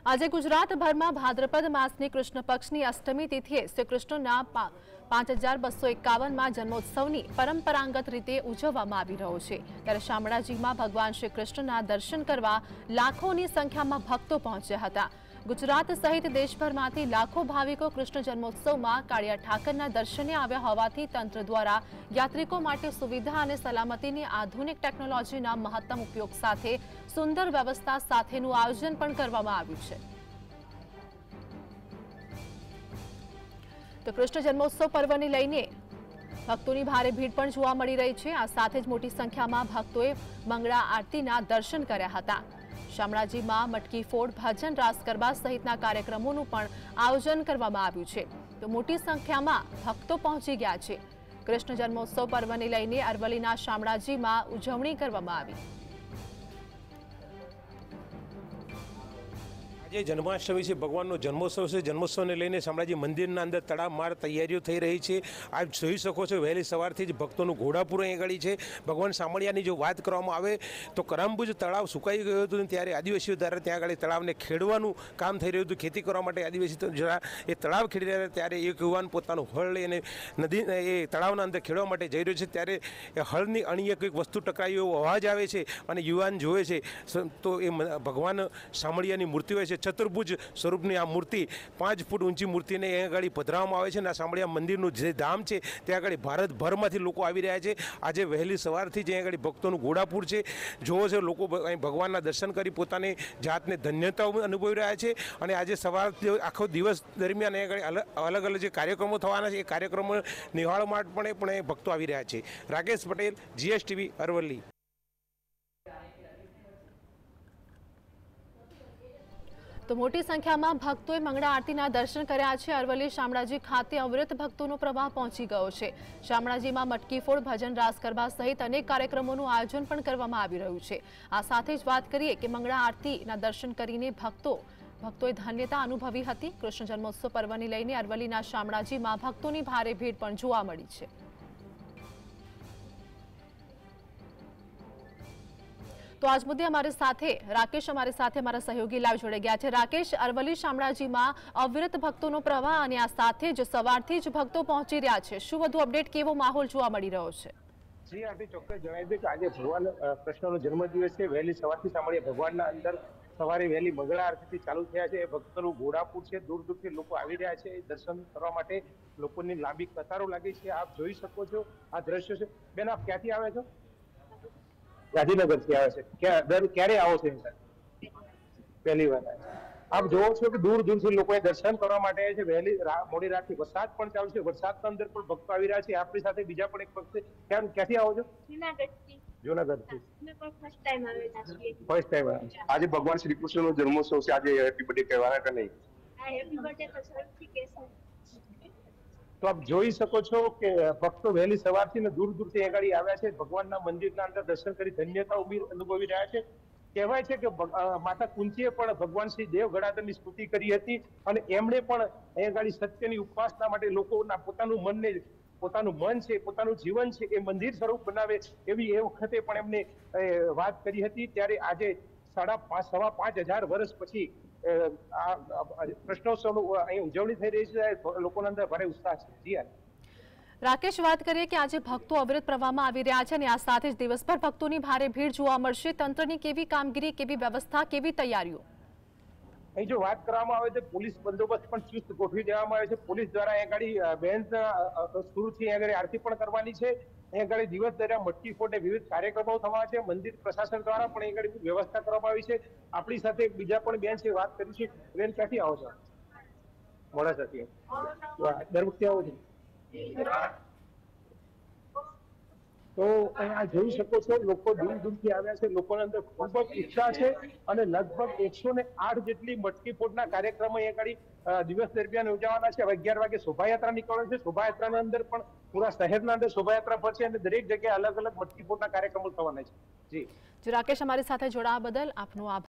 આજે ગુજરાતભરમાં ભાદ્રપદ માસની કૃષ્ણ પક્ષની અષ્ટમી તિથિએ શ્રી કૃષ્ણના 5251માં જન્મોત્સવની પરંપરાગત રીતે ઉજવવામાં આવી રહ્યો છે। ત્યારે શામળાજીમાં ભગવાન શ્રી કૃષ્ણના દર્શન કરવા લાખોની સંખ્યામાં ભક્તો પહોંચ્યા હતા। ગુજરાત સહિત દેશભરમાંથી લાખો ભાવિકો કૃષ્ણ જન્મોત્સવમાં કાળિયા ઠાકરના દર્શને આવ્યા હોવાથી તંત્ર દ્વારા યાત્રિકો માટે સુવિધા અને સલામતીની આધુનિક ટેકનોલોજીના મહત્તમ ઉપયોગ સાથે સુંદર વ્યવસ્થા સાથેનું આયોજન પણ કરવામાં આવ્યું છે। તો કૃષ્ણ જન્મોત્સવ પર્વને લઈને ભક્તોની ભારે ભીડ પણ જોવા મળી રહી છે। આ સાથે જ મોટી સંખ્યામાં ભક્તોએ મંગળા આરતીના દર્શન કર્યા હતા। શામળાજીમાં મટકી ફોડ, ભજન, રાસ ગરબા સહિતના કાર્યક્રમોનું પણ આયોજન કરવામાં આવ્યું છે। તો મોટી સંખ્યામાં ભક્તો પહોંચી ગયા છે। કૃષ્ણ જન્મોત્સવ પર્વને લઈને અરવલ્લીના શામળાજીમાં ઉજવણી કરવામાં આવી। જન્માષ્ટમી છે, ભગવાનનો જન્મોત્સવ છે। જન્મોત્સવને લઈને શામળાજી મંદિરના અંદર તડામાર તૈયારીઓ થઈ રહી છે। આપ જોઈ શકો છો, વહેલી સવારથી જ ભક્તોનું ઘોડાપુર અહીં આગળ છે। ભગવાન શામળિયાની જો વાત કરવામાં આવે તો કરમભુજ તળાવ સુકાઈ ગયું હતું, ત્યારે આદિવાસીઓ દ્વારા ત્યાં આગળ તળાવને ખેડવાનું કામ થઈ રહ્યું હતું। ખેતી કરવા માટે આદિવાસી જરા એ તળાવ ખેડી રહ્યા હતા, ત્યારે એક યુવાન પોતાનું હળ લઈને નદી એ તળાવના અંદર ખેડવા માટે જઈ રહ્યો છે। ત્યારે એ હળની અણીએ કંઈક વસ્તુ ટકરાઈ એવો અવાજ આવે છે અને યુવાન જોવે છે તો એ ભગવાન શામળિયાની મૂર્તિ હોય છે। ચતુર્ભુજ સ્વરૂપની આ મૂર્તિ 5 ફૂટ ઊંચી મૂર્તિને અહીં આગળ પધરાવવામાં આવે છે અને આ શામળિયા મંદિરનું જે ધામ છે ત્યાં આગળ ભારતભરમાંથી લોકો આવી રહ્યા છે। આજે વહેલી સવારથી જ અહીં આગળ ભક્તોનું ઘોડાપુર છે। જોવો છે, લોકો અહીં ભગવાનના દર્શન કરી પોતાની જાતને ધન્યતા અનુભવી રહ્યા છે અને આજે સવારથી આખો દિવસ દરમિયાન અહીં આગળ અલગ અલગ જે કાર્યક્રમો થવાના છે એ કાર્યક્રમો નિહાળવા માટે પણ ભક્તો આવી રહ્યા છે। રાકેશ પટેલ, GSTV, અરવલ્લી। તો મોટી સંખ્યામાં ભક્તોએ મંગળા આરતીના દર્શન કર્યા છે। અરવલ્લી શામળાજી ખાતે અવિરત ભક્તોનો પ્રવાહ પહોંચી ગયો છે। શામળાજીમાં મટકી ફોડ, ભજન, રાસ ગરબા સહિત અનેક કાર્યક્રમોનું આયોજન પણ કરવામાં આવી રહ્યું છે। આ સાથે જ વાત કરીએ કે મંગળા આરતીના દર્શન કરીને ભક્તોએ ધન્યતા અનુભવી હતી। કૃષ્ણ જન્મોત્સવ પર્વને લઈને અરવલ્લીના શામળાજીમાં ભક્તોની ભારે ભીડ પણ જોવા મળી છે। તો આજ મુદ્દે અમારી સાથે રાકેશ અમારા સહયોગી લાઈવ જોડાઈ ગયા છે। રાકેશ, અરવલ્લી શામળાજીમાં અવિરત ભક્તોનો પ્રવાહ અને આ સાથે જ સવારથી જ ભક્તો પહોંચી રહ્યા છે। શું વધુ અપડેટ, કેવો માહોલ જોવા મળી રહ્યો છે? જી આરતી, ચોક્કસ જણાવી દઉં કે આજે ભગવાન કૃષ્ણનો જન્મદિવસ છે। વહેલી સવારથી શામળિયા ભગવાનના અંદર સવારે વહેલી મંગળા આરતીથી ચાલુ થયા છે। ભક્તોનું ઘોડાપુર છે, દૂર દૂરથી લોકો આવી રહ્યા છે દર્શન કરવા માટે। લોકોની લાંબી કતારો લાગી છે, આપ જોઈ શકો છો આ દ્રશ્ય છે। બેન, આપ ક્યાંથી આવે છો? ગાંધીનગરથી આવે છે। ક્યારે આવો છો? પહેલી વાર આપ જોવો છો કે દૂર દૂરથી લોકો દર્શન કરવા માટે આવે છે। વહેલી મોડી રાતથી વરસાદ પણ ચાલુ છે, વરસાદના અંદર પણ ભક્તો આવી રહ્યા છે। આપણી સાથે બીજા પણ એક ભક્ત છે। ક્યાંથી આવો છો? જૂનાગઢથી। ફર્સ્ટ ટાઈમ આવ્યા। આજે ભગવાન શ્રી કૃષ્ણનો જન્મોત્સવ છે, આજે હેપી બર્થડે કહેવાના કે નહીં? હેપી બર્થડે તો સૌથી કહેશે। તો આપ જોઈ શકો છો કે ભક્તો વહેલી સવારથી ને દૂર દૂરથી આગળ આવ્યા છે। ભગવાનના મંદિરના અંદર દર્શન કરી ધન્યતા અનુભવી રહ્યા છે। કહેવાય છે કે માતા કુંતીએ પણ ભગવાન શ્રી દેવ ગણાધરની સ્તુતિ કરી હતી અને એમણે પણ અહીં સત્યની ઉપાસના માટે લોકોના પોતાનું મન છે, પોતાનું જીવન છે એ મંદિર સ્વરૂપ બનાવે એવી એ વખતે પણ એમને વાત કરી હતી। ત્યારે આજે 5,500 વર્ષ પછી આ કૃષ્ણોત્સવનું અહીં ઉજવણી થઈ રહી છે। લોકોના અંદર ભારે ઉત્સાહ છે। જી રાકેશ, વાત કરીએ કે આજે ભક્તો અવિરત પ્રવાહમાં આવી રહ્યા છે અને આ સાથે જ દિવસભર ભક્તોની ભારે ભીડ જોવા મળશે। તંત્રની કેવી કામગીરી, કેવી વ્યવસ્થા, કેવી તૈયારીઓ? અહીં જો વાત કરવામાં આવે તો પોલીસ બંદોબસ્ત પણ ચુસ્ત ગોઠવી દેવામાં આવે છે। પોલીસ દ્વારા અહીં બેન્ચ સુરથી અહીં આરતી પણ કરવાની છે। અહીં દિવસ દરમિયાન મટકી ફોડ વિવિધ કાર્યક્રમો થવાના છે। મંદિર પ્રશાસન દ્વારા પણ અહીં વ્યવસ્થા કરવામાં આવી છે। આપણી સાથે બીજા પણ બેન છે, વાત કરી છે। બેન, ક્યાંથી આવો છો? મોડાસાથી। દર વખતે આવો છો? તો અહીંયા જોઈ શકો છો લોકો દૂર દૂરથી આવ્યા છે। લોકોના અંદર ખૂબ જ ઉત્સાહ છે અને લગભગ 108 જેટલી મટકી ફોડના કાર્યક્રમો અહીંયા દિવસ દરમિયાન યોજાવાના છે। હવે 11 વાગે શોભાયાત્રા નીકળવાની છે। શોભાયાત્રાના અંદર પણ પૂરા શહેરના અંદર શોભાયાત્રા ફરશે અને દરેક જગ્યાએ અલગ અલગ મટકી ફોડના કાર્યક્રમો થવાના છે। જી રાકેશ, અમારી સાથે જોડાવા બદલ આપનો આભાર।